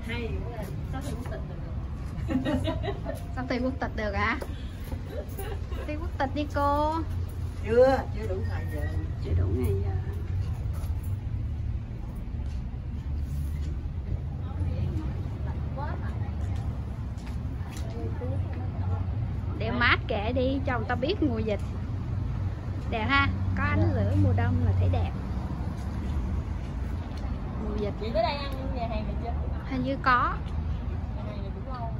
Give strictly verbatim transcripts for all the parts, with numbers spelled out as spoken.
Hay có thể quốc tịch được. Sao thi quốc tịch được hả? Thi quốc tịch đi cô. Chưa, chưa đủ ngày giờ. Chưa đủ ngày giờ. Để mát kệ đi cho người ta biết mùa dịch. Đẹp ha, có ánh lửa mùa đông là thấy đẹp. Mùa dịch. Chị tới đây ăn nhà hàng này chưa? Hình như có. Nhà hàng này cũng lâu.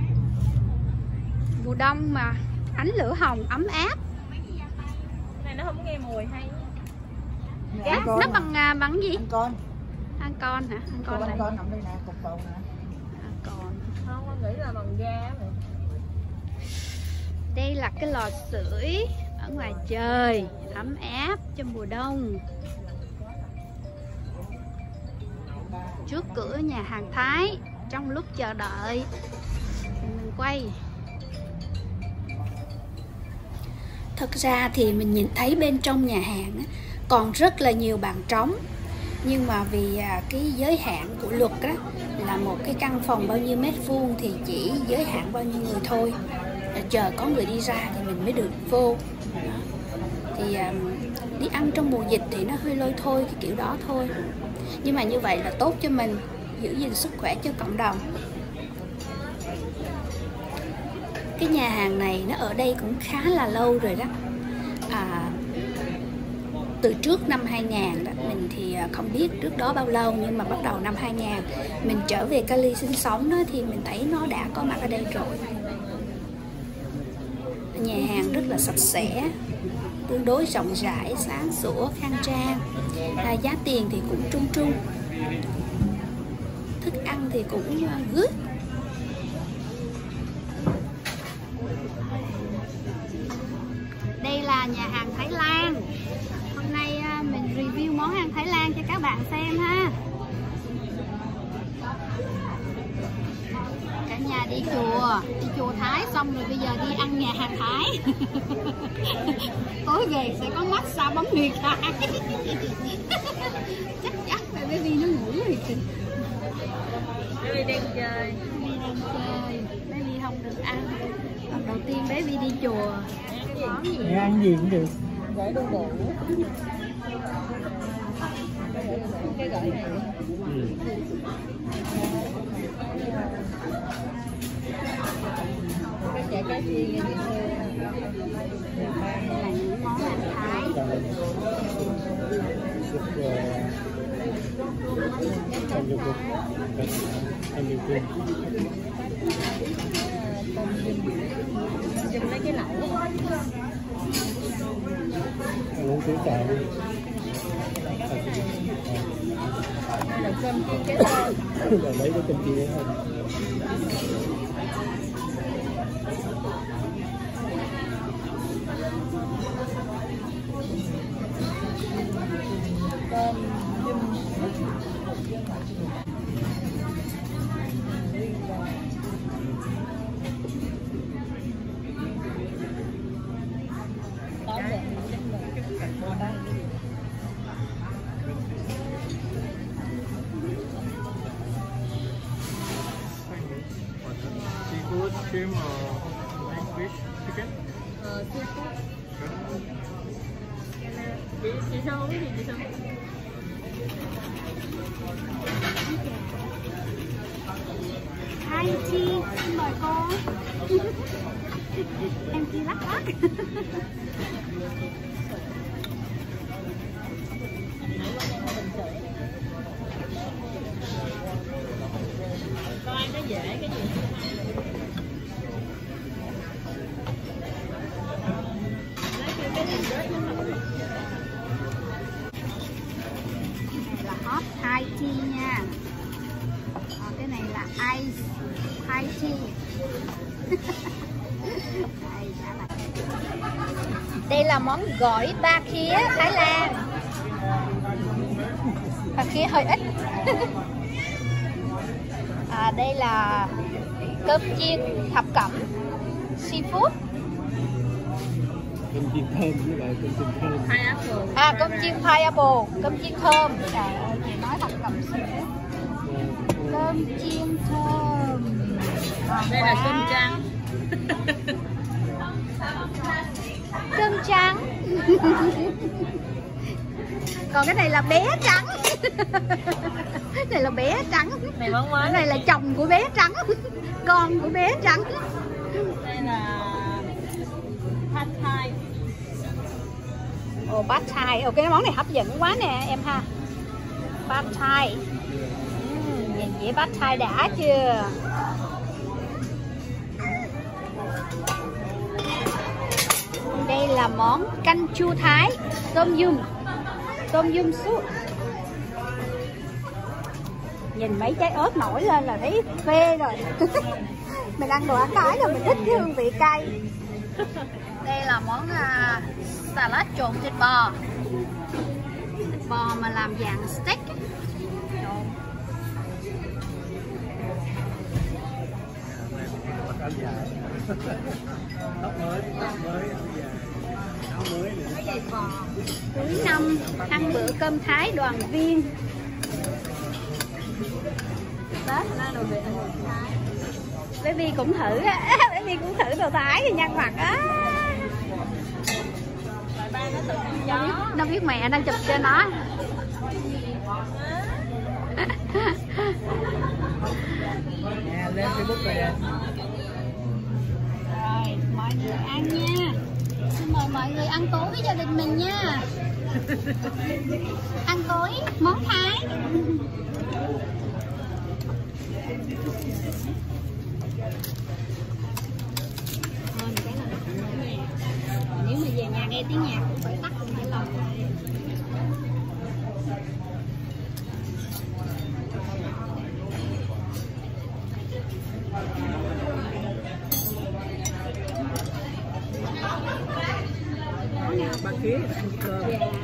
Mùa đông mà ánh lửa hồng ấm áp. Cái này nó không nghe mùi hay. Dạ, nó bằng bằng gì? Ăn con. Ăn con hả? Ăn con Ăn này. con nằm đây nè, cục bầu nè. Ăn con. Không, con nghĩ là bằng da vậy. Đây là cái lò sưởi ở ngoài trời, ấm áp trong mùa đông. Trước cửa nhà hàng Thái, trong lúc chờ đợi thì mình quay. Thật ra thì mình nhìn thấy bên trong nhà hàng còn rất là nhiều bàn trống. Nhưng mà vì cái giới hạn của luật đó, là một cái căn phòng bao nhiêu mét vuông thì chỉ giới hạn bao nhiêu người thôi. Chờ có người đi ra thì mình mới được vô. Thì đi ăn trong mùa dịch thì nó hơi lôi thôi cái kiểu đó thôi. Nhưng mà như vậy là tốt cho mình, giữ gìn sức khỏe cho cộng đồng. Cái nhà hàng này nó ở đây cũng khá là lâu rồi đó. À, từ trước năm hai nghìn đó, mình thì không biết trước đó bao lâu, nhưng mà bắt đầu năm hai nghìn mình trở về Cali sinh sống đó, thì mình thấy nó đã có mặt ở đây rồi. Nhà hàng rất là sạch sẽ, tương đối rộng rãi, sáng sủa, khang trang. À, giá tiền thì cũng trung trung, thức ăn thì cũng good. Đây là nhà hàng Thái Lan. Hôm nay mình review món ăn Thái Lan cho các bạn xem ha. Cả nhà đi chùa, đi chùa Thái xong rồi bây giờ đi ăn nhà hàng Thái. Tối về sẽ có massage bấm huyệt Thái. Chắc chắn phải baby nó ngủ rồi kìa. Baby đang chơi. Baby đang chơi. Baby không được ăn. Lần đầu tiên baby đi chùa. Món gì? Mẹ ăn gì cũng được. Gỏi đu đủ. Cái gỏi này. Ừ. Cái chả cá chiên như thế. Đây là những món ăn Thái. Chùm lấy cái lẩu. Uống sữa chè. Đây là cơm chiên chế tôm. Là lấy cái cơm chiên thôi. Cơm seafood, shrimp or fish, chicken? Ờ, seafood. Chị, chị sao uống gì chị sao? Hai chi, xin mời cô. Em chi lắc lắc. Coi nó dễ cái gì. Này là hot Thai tea nha. Còn cái này là ice Thai tea. Đây, là... Đây là món gỏi ba khía Thái Lan. Ba khía hơi ít. À, đây là cơm chiên thập cẩm seafood. Cơm chiên thơm với lại cơm chiên thơm. Pineapple. À, cơm chiên pineapple, cơm chiên thơm. Trời ơi, chị nói thập cẩm seafood. Cơm cơm chiên thơm. Ngon Đây quá. là cơm trắng. Cơm trắng. Còn cái này là bé trắng. Cái này là bé trắng. Này món mới. Cái này là chồng của bé trắng. Con của bé trắng. Đây là pad thai. Ồ, pad thai. Ồ, cái món này hấp dẫn quá nè em ha. Pad thai. Uhm, nhìn dĩa pad thai đã chưa? Đây là món canh chua Thái, tôm yum, tôm yum súp. Nhìn mấy trái ớt nổi lên là thấy phê rồi. Mình ăn đồ ăn Thái rồi mình thích cái hương vị cay. Đây là món uh, salad trộn thịt bò. Thịt bò mà làm dạng steak. Trộn. Tóc mới, tóc mới, áo mới nữa. Cuối năm ăn bữa cơm Thái đoàn viên. Tết nó đồ Việt ăn đồ Thái. Baby cũng thử á, Baby cũng thử đồ Thái thì nhăn mặt á. Đâu biết, đâu biết mẹ đang chụp cho nó. Nè, lên Facebook rồi nè. Rồi, mọi người ăn nha. Xin mời mọi người ăn tối với gia đình mình nha. Ăn tối món Thái. Nếu mà về nhà nghe tiếng nhạc cũng phải tắt, cũng phải lòng lại. Ba ký ăn cơm.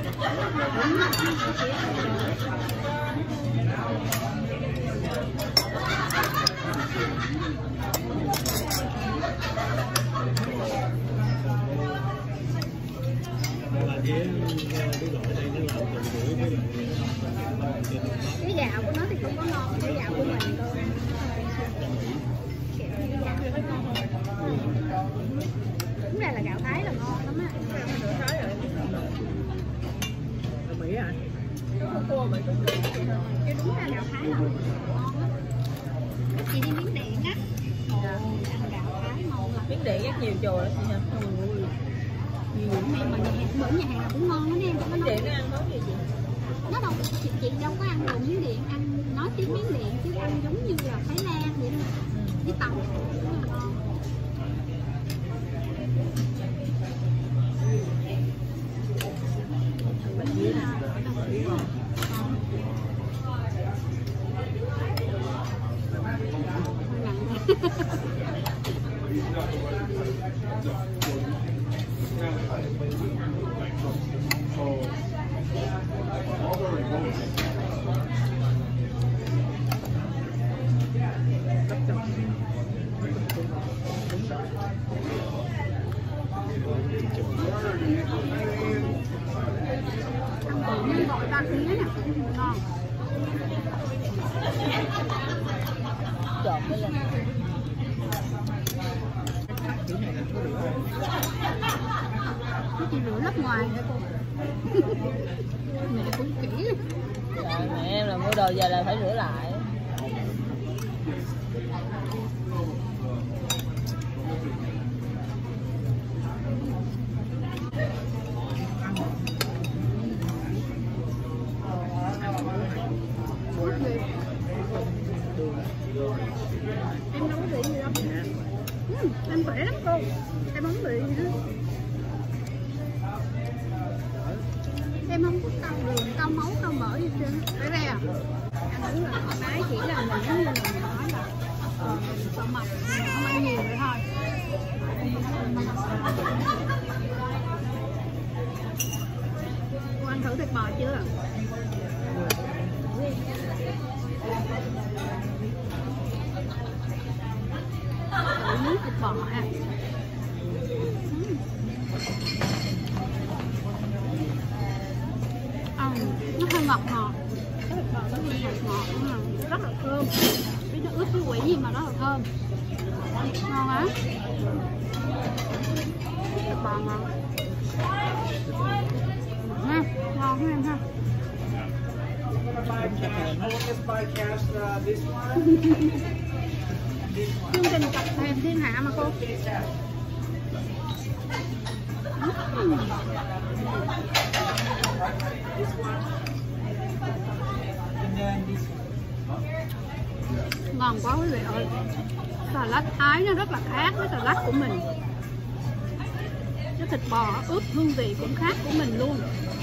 Cái gạo của nó thì không có ngon, cái gạo của mình thôi. Đúng ra là gạo Thái là ngon lắm á. Mỹ à? Chứ đúng ra gạo Thái là ngon lắm. Chị đi Miến Điện á. Ồ, ăn gạo Thái ngon lắm. Miến Điện rất nhiều chùa đó chị nha. Nhiều em mà nhà hàng, bữa nhà hàng nào cũng ngon lắm em. Miến Điện nó ăn món gì chị? Nó đâu, chị, chị đâu có ăn đồ Miến Điện, ăn nói tiếng Miến Điện chứ ăn giống như là Thái Lan vậy đó. Với tàu rất là ngon. Nên gọi ba ký nè, ngon. Trộn lên. Chị rửa lớp ngoài hả cô? Mẹ cũng kỹ. Trời, mẹ em là mua đồ về là phải rửa lại. Em không có bị gì đâu. Ừ, em khỏe lắm cô. Em không bị gì hết. Em không có cao đường, cao máu, cao mỡ gì trơn. Phải đây à? Ăn uống là thoải mái, chỉ là mình giống như mình nói là ờ, sợ mập, không ăn nhiều nữa thôi. Cô ăn thử thịt bò chưa? Thử miếng thịt bò ha. Nó hơi ngọt ngọt, cái thịt bò nó hơi ngọt ngọt, rất là thơm. ướp cái quỷ gì mà rất là thơm, ngon á. Thịt bò ngon ha, ngon ha em ha. Chương trình tập thèm thiên hạ mà cô. Uhm. Ngon quá quý vị ơi. Xà lách Thái nó rất là khác với xà lách của mình. Cái thịt bò ướp hương vị cũng khác của mình luôn.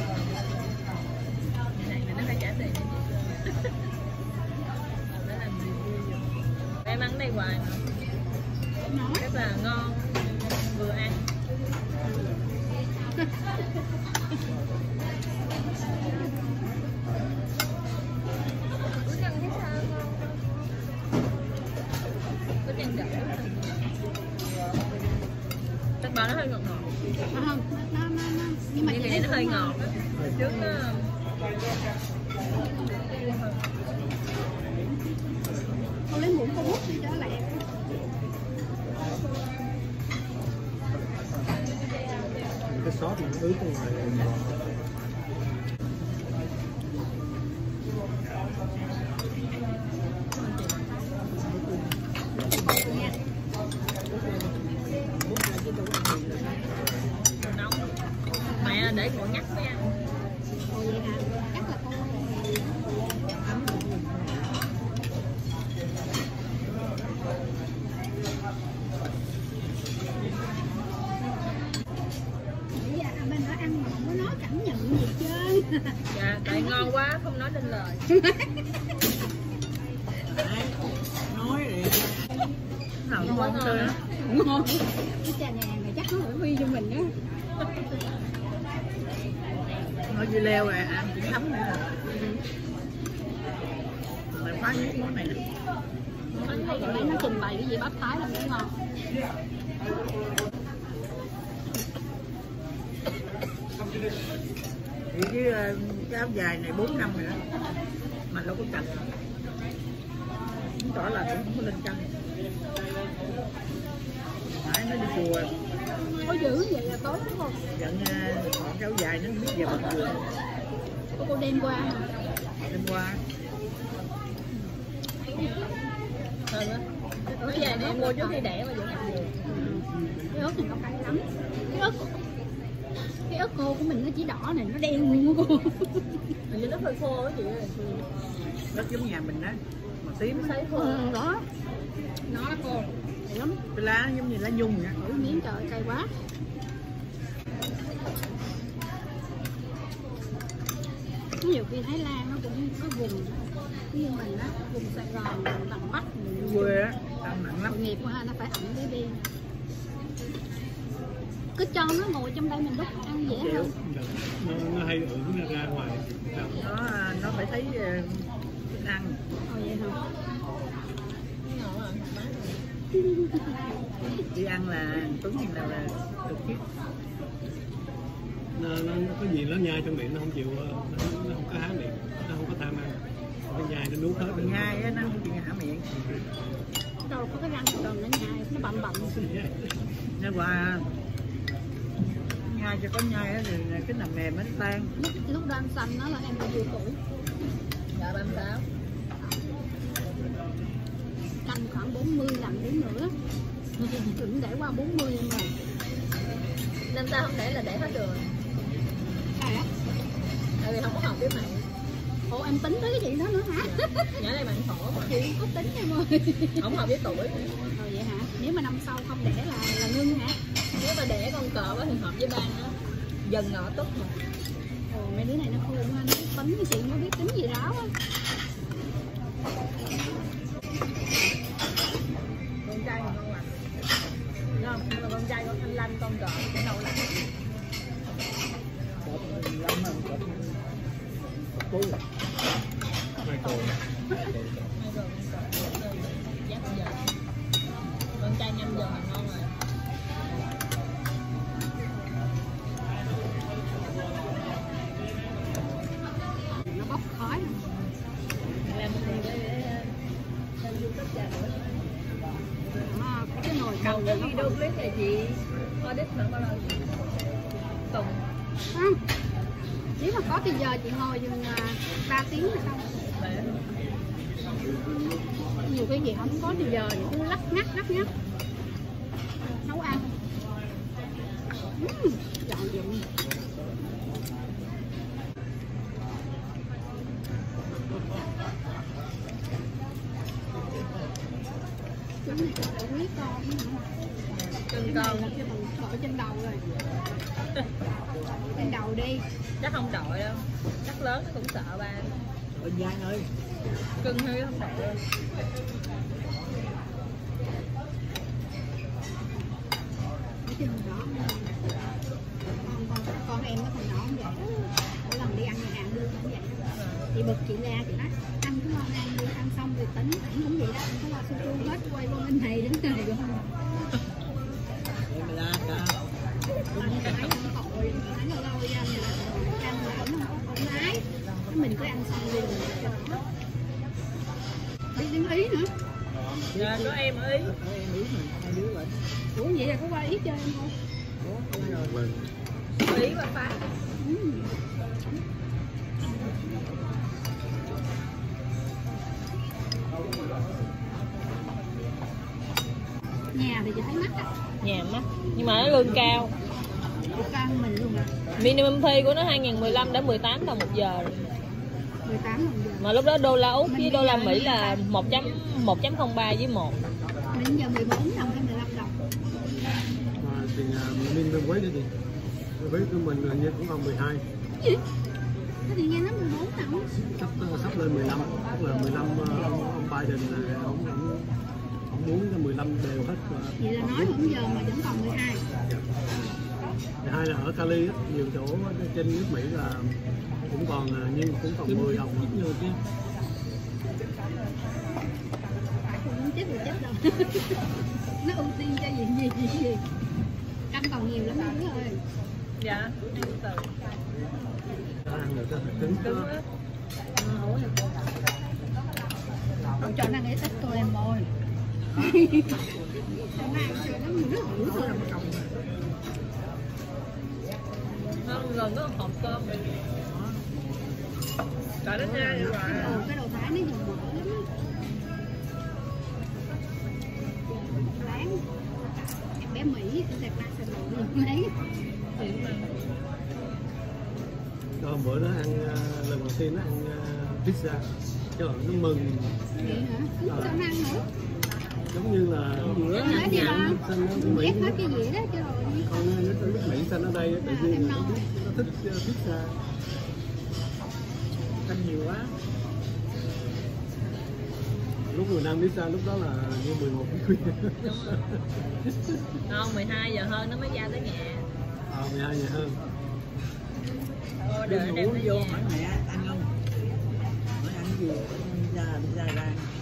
Em ăn đây hoài mà rất là ngon, vừa ăn. Thịt bò nó hơi ngọt ngọt. À, không, nó, nó, nó. Nhưng mà cái này nó hơi ngọt. Trước nó con lấy muỗng con hút đi cho lẹ. Cái sốt này nó ướt ở ngoài. nóng. Mẹ để cô nhắc với ăn. Ồ vậy hả? Chắc là con bên đó ăn mà không có nói cảm nhận gì chơi. Dạ, tại ngon quá không nói nên lời. Nói đi. Nào cũng ngon tươi á. Cũng ngon. Cái trà nhà này chắc nó phải phi cho mình đó. Nói dưa leo rồi ăn cũng thấm nữa. Mình phá nhất món này nè. Để nó trình bày cái gì bắp Thái là cũng ngon. Thì cái, cái áo dài này bốn năm rồi đó mà đâu có chặt, chứng tỏ là cũng không có lên chân. Nãy nó đi chùa Có dữ vậy là tốt đúng không? giận còn cái áo dài nó không biết về bằng đường. Có cô đem qua hả? Đêm qua Thơm á. Nói về này em mua trước khi đẻ mà vẫn ăn được. Cái ớt này nó cay lắm. Cái ớt cái ớt khô của mình nó chỉ đỏ này, nó đen luôn cô. Hình như nó hơi khô á chị ơi. rất giống nhà mình đó mà tím Nó á. sấy khô. Ừ, đó. Nó nó khô. Hay lắm. Cái lá giống như lá nhung vậy. Ủa miếng trời cay quá. Nhiều khi Thái Lan nó cũng có vùng như mình á, vùng Sài Gòn, vùng Đà Bắc, vùng Quê á ăn nặng lắm. tội nghiệp quá ha, nó phải ẩm để đi. Cứ cho nó ngồi trong đây mình đút ăn dễ Chịu. hơn. nó, nó hay ưỡn ra, ra ngoài. nó nó phải thấy uh, thức ăn. Ồ vậy hả? Ngon à, mát. Đi ăn là Tuấn là là được chứ. Nó, nó có gì nó nhai trong miệng, nó không chịu, nó, nó không có há miệng, nó không có tham ăn, nó nhai nó nuốt hết. Mình nhai á nó không chịu hả miệng. Đâu có cái răng còn nó nhai, nó bậm bậm. Nó qua nhai cho có nhai á thì cái nằm mềm nó tan. Lúc, lúc đó ăn xanh nó là em bao nhiêu tuổi? Dạ ba mươi sáu. Canh khoảng bốn mươi lần đến nữa. Đừng để qua bốn mươi em rồi. Năm sau không để là để hết rồi. À, Tại vì không có hợp với mày. ủa em tính tới cái chuyện đó nữa hả? Nhớ đây bạn khổ mà. Chị có tính em ơi. Không hợp với tuổi. Ồ vậy hả? Nếu mà năm sau không đẻ là là ngưng hả? Nếu mà đẻ con cờ quá thì hợp với ban á. Dần ngọ tốt mà. Ồ mấy đứa này nó khôn ha, nó tính cái chuyện nó biết tính gì ráo á. Con trai thì ngon lành. Đúng không? Nhưng mà con trai con thanh lanh, con cờ cũng đâu lành. Lắm mà cột cú. Mai cồn. Hai rồi con cờ. Giác giờ. Con trai năm giờ là ngon rồi. Nó bốc khói. Làm một cái Một cái video clip này chị audit nữa bao lâu? Tuần. Không. Nếu mà có thì giờ chị ngồi chừng ba tiếng là xong. Nhiều cái gì không có thì giờ thì cứ lắc ngắt lắc ngắt nấu ăn. Uhm, dọn dụng. Cái này phải quý con Cưng con con là cái bằng thổi trên đầu rồi. Trên đầu đi. chắc không đội đâu, chắc lớn nó cũng sợ ba. Ở Giang ơi. Cưng hơi không đội đâu. Cái chân đó con, con, con em nó còn nhỏ không vậy. Mỗi lần đi ăn nhà hàng đưa cũng vậy. Chị bực chị ra chị nói ăn cứ ngon ăn đi, ăn xong rồi tính ảnh cũng vậy đó, anh có lo su su hết quay qua bên này đến này rồi không. Em ra cả. Anh cái máy nó hội, anh lâu lâu đi ăn là ăn là ảnh không không lái, mình cứ ăn xong đi rồi đi đến Ý nữa. Dạ, có em ở Ý. Có em Ý mà hai đứa vậy. Ủa vậy là có qua Ý chơi không? Có rồi. Ý và Pháp. Ừ. Nhà thì chị thấy mắc á. Nhà mắc nhưng mà nó lương cao. Cao mình luôn à. Minimum pay của nó hai nghìn mười lăm đến mười tám đồng một giờ rồi. mười tám đồng giờ. Mà lúc đó đô la Úc với đô la Mỹ là một chấm không ba với một. Mình giờ mười bốn đồng hay mười lăm đồng. Mà tiền min bên quấy nữa thì với của mình hình như cũng còn mười hai. Gì? Cái thì nghe nó mười bốn đồng. Sắp sắp lên mười lăm, tức là mười lăm ông, ông Biden là ông, ông, ông muốn cho mười lăm đều hết. Vậy là nói cũng giờ mà vẫn còn mười hai. mười hai là ở Cali á, nhiều chỗ trên nước Mỹ là cũng còn nhưng cũng còn mười đồng ít nhiều chứ. Không muốn chết rồi chết đâu. Nó ưu tiên cho gì gì gì gì. Canh còn nhiều lắm đó ơi. Dạ, ăn từ. Ăn được cho cứng Cứng đó. á. Ông cho nó ít ít thôi em ơi. Nó ăn cho nó nó hủ thôi. Nó gần có hộp cơm. Cả đến ra vậy mà. Ừ, cái đồ Thái nó dùng mỡ lắm. Láng. Em bé Mỹ ở Việt Nam sẽ nổi luôn lấy. Cho hôm bữa nó ăn lần đầu tiên nó ăn pizza, cho nó mừng. Vậy hả? Cứ sao nó ăn nữa? Giống như là bữa Nói đi ba. xanh Ghét hết cái gì đó chứ rồi. con nước nước Mỹ xanh ở đây tự nhiên nó thích, nó thích pizza. Canh nhiều quá. Lúc mình ăn pizza lúc đó là như mười một tiếng khuya. Không, mười hai giờ hơn nó mới ra tới nhà. À, mười hai giờ hơn. Order Đừng đem ngủ tới vô nhà. hỏi mẹ ăn không? Hỏi ăn cái gì? Ra ra ra.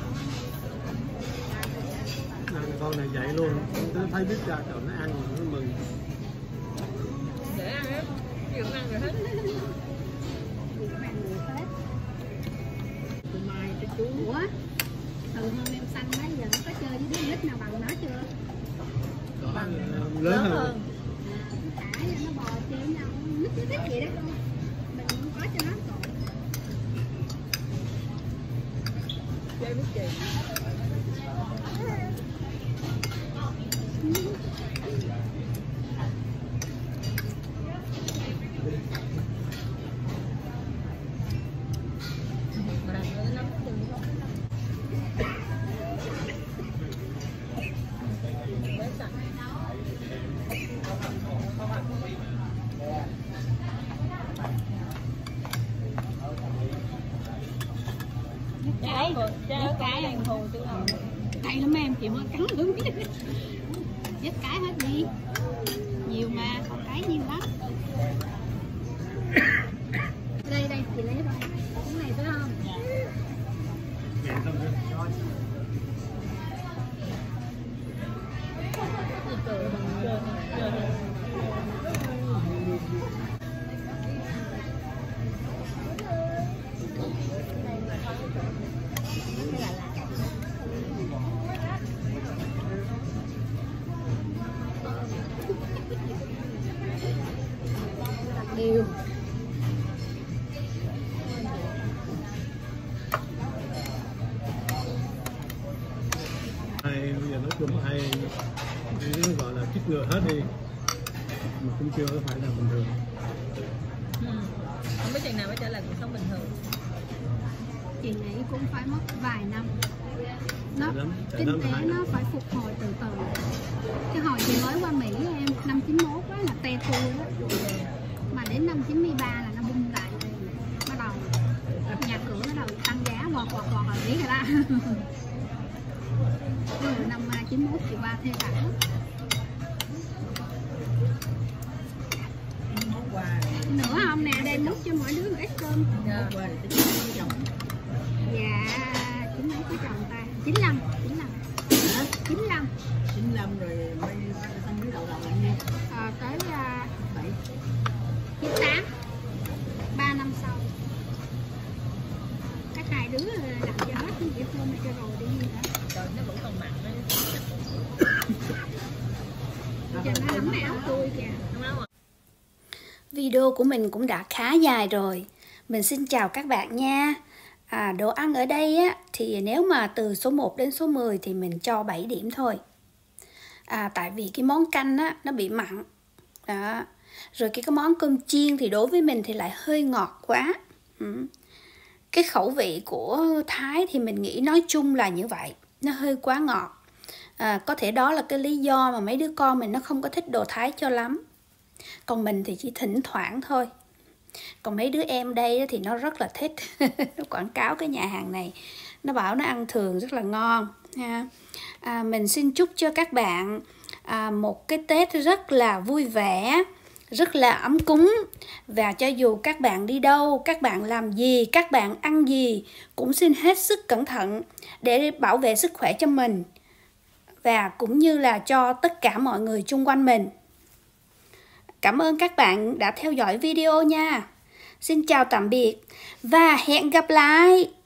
Ăn con này dậy luôn, nó thấy pizza rồi nó ăn rồi nó mừng. Để ăn hết. Gì cũng ăn rồi hết. Cô Mai cái chú. Ủa? Từ hơn em xanh mấy giờ nó có chơi với đứa nít nào bằng nó chưa? Có lớn Lớn hơn. hơn. Cả nó bò chơi nhau, nít nó thích vậy đó con. Mình cũng có cho nó rồi. Chơi biết gì. Mà nó nắm chân không? Bé sẵn. Cái, Trái cái đang hù chứ không. cay lắm em, chị mới cắn lưỡi. Vết cái hết đi. Nhiều mà, con cái nhiều lắm. Đây, đây, chị lấy rồi. Cái này phải không? Dạ, xong rồi. Cười, cười, cười. Bây giờ nói chung hay cái gọi là chích ngừa hết đi mà cũng chưa phải là bình thường. Ừ. Không biết chừng nào mới trở lại cuộc sống bình thường. Chị nghĩ cũng phải mất vài năm. Nó lắm, kinh lắm tế hai nó năm. phải phục hồi từ từ. Cái hồi chị mới qua Mỹ em năm chín mốt đó là te tua đó. Mà đến năm chín mươi ba là nó bung lại, bắt đầu nhà cửa bắt đầu tăng giá vọt vọt vọt là biết rồi đó. Rồi năm chín mốt chị qua thê cả. Món quà Nữa không nè, đem nút cho mỗi đứa một ít cơm. món quà thì tính với chồng. Dạ, chín mấy có chồng ta? chín lăm, chín lăm. Hả? chín lăm. chín lăm rồi mấy tăng dưới đầu đầu lại nha. Ờ, tới uh, Bảy. chín tám. ba năm sau. Các hai đứa làm cho hết những cái cơm cho rồi đi gì đó. Rồi nó vẫn còn mặn đó. Cho nó ấm áo tươi kìa. Đúng không? Video của mình cũng đã khá dài rồi. Mình xin chào các bạn nha. À, đồ ăn ở đây á, thì nếu mà từ số một đến số mười thì mình cho bảy điểm thôi. À, tại vì cái món canh á, nó bị mặn. Đó. Rồi cái, cái món cơm chiên thì đối với mình thì lại hơi ngọt quá. Ừ. Cái khẩu vị của Thái thì mình nghĩ nói chung là như vậy. Nó hơi quá ngọt. À, có thể đó là cái lý do mà mấy đứa con mình nó không có thích đồ Thái cho lắm. Còn mình thì chỉ thỉnh thoảng thôi. Còn mấy đứa em đây thì nó rất là thích. Nó quảng cáo cái nhà hàng này. Nó bảo nó ăn thường rất là ngon ha. À, mình xin chúc cho các bạn à, một cái Tết rất là vui vẻ, rất là ấm cúng. Và cho dù các bạn đi đâu, các bạn làm gì, các bạn ăn gì, cũng xin hết sức cẩn thận để bảo vệ sức khỏe cho mình và cũng như là cho tất cả mọi người chung quanh mình. Cảm ơn các bạn đã theo dõi video nha. Xin chào tạm biệt và hẹn gặp lại.